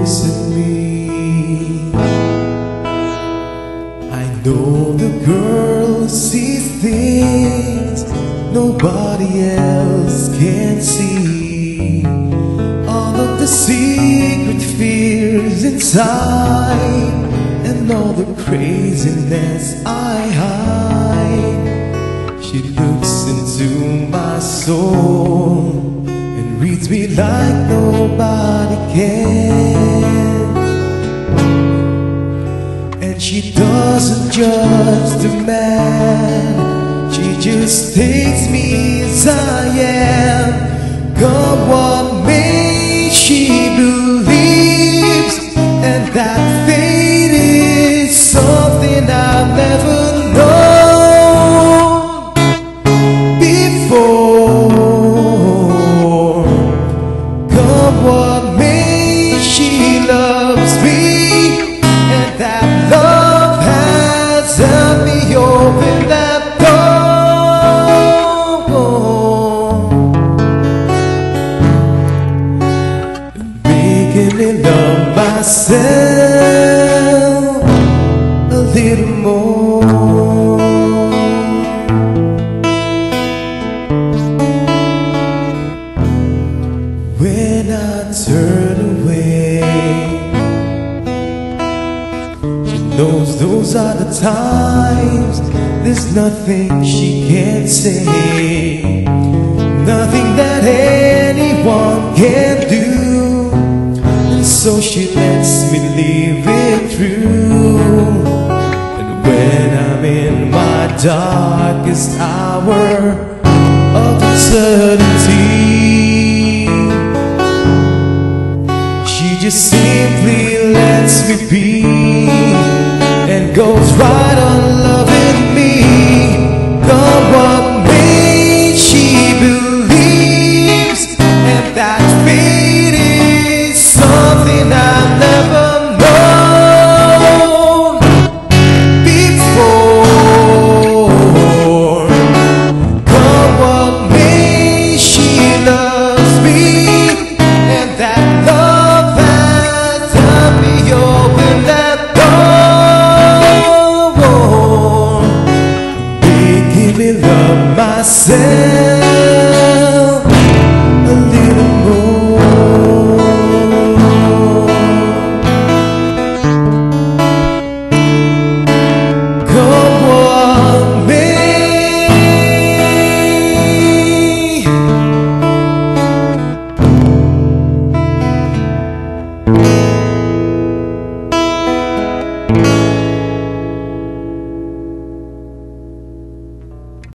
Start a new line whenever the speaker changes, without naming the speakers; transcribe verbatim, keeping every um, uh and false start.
looks at me. I know the girl sees things nobody else can see. All of the secret fears inside, and all the craziness I hide. She looks into my soul and reads me like nobody can. And she doesn't judge the man, she just takes me as I am. Come what may, she believes, and that fate is something I've never known before. Come what may, she loves me, and that love has helped me open that door. Making me love myself a little more. When I turn away, she knows those are the times there's nothing she can't say, nothing that anyone can do. So she lets me live it through. And when I'm in my darkest hour of uncertainty, she just simply lets me be and goes right on loving me. Come what may, she believes, and that fate is something I've never known before. Come what may, she loves me, and that love has helped me open that door. Making me love myself a little more. Come what may.